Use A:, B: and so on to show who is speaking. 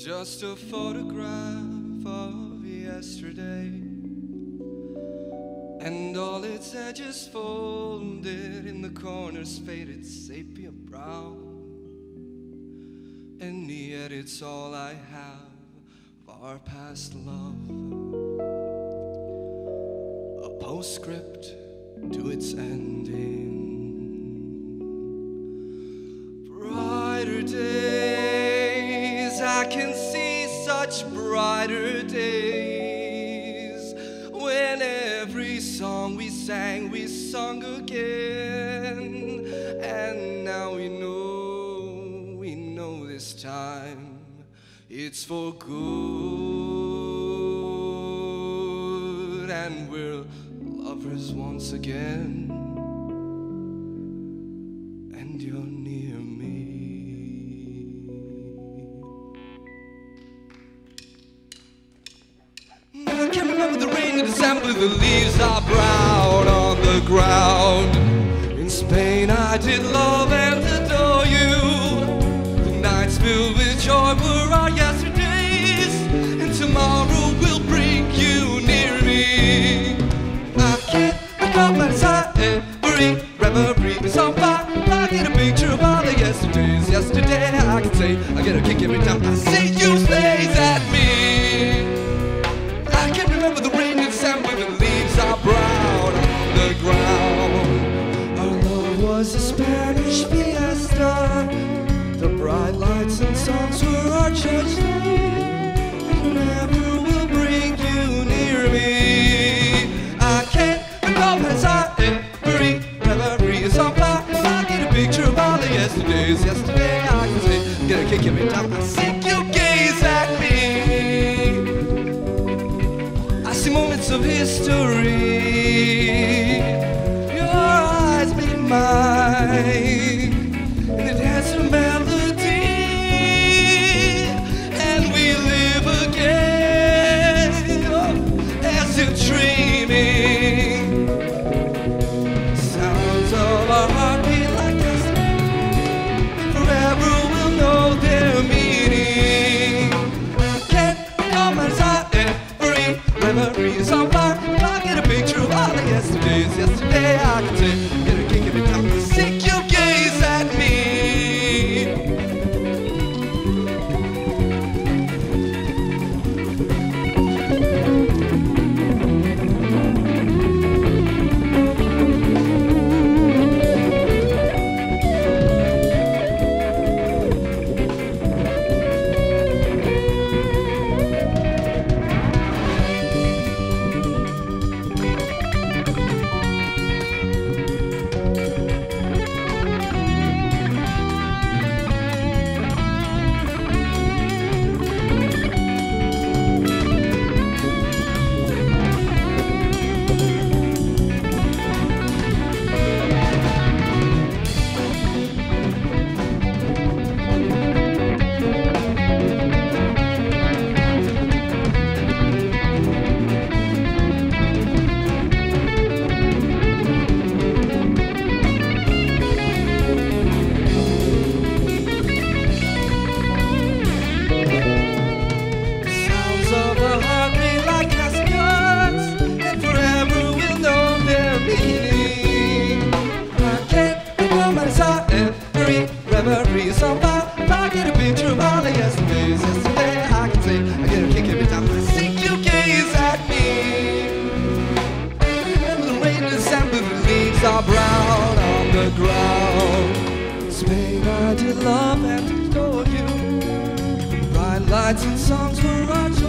A: just a photograph of yesterday, and all its edges folded in the corners faded sepia brown. And yet it's all I have of our past love, a postscript to its ending. Brighter days, I can see such brighter days, when every song we sang, we sung again. And now we know this time it's for good, and we're lovers once again, and you're near me. I can't remember the rain in December, the leaves are brown on the ground. In Spain I did love and adore you. The nights filled with joy were our yesterdays, and tomorrow will bring you near me. I can't recall my every reverie is on fire. I get a picture of all the yesterdays. Yesterday I can say I get a kick every time I see you gaze at me. I can't remember the rain in December, the leaves are brown on the ground. Our love was a Spanish fiesta. The bright lights and songs were our church light. Never will bring you near me. I can't recall as every reverie is on fire. I get a picture of all the yesterdays. Yesterday I can say, get a kick every time I see you gaze at me. I see moments of history. Your eyes meet mine in the dancing melody, and we live again as if dreaming. Sounds of our heartbeat like yesterday, forever we'll know their meaning. I can't recall my every memory is on fire. I get a picture of all the yesterdays. Yesterday I can say, get a kick every time I see you gaze at me. Every reverie is on fire. I get a picture of all the yesterdays. Yesterday I can say, I get a kick every time I see you gaze at me. Remember the rain in December, the leaves are brown on the ground. In Spain I did love and adore you. Bright lights and songs were our